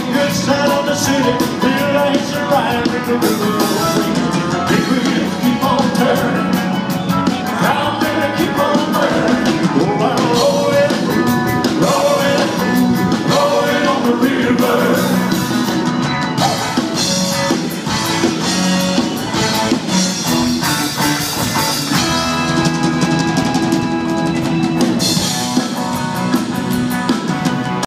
good side of the city, feel like it's right.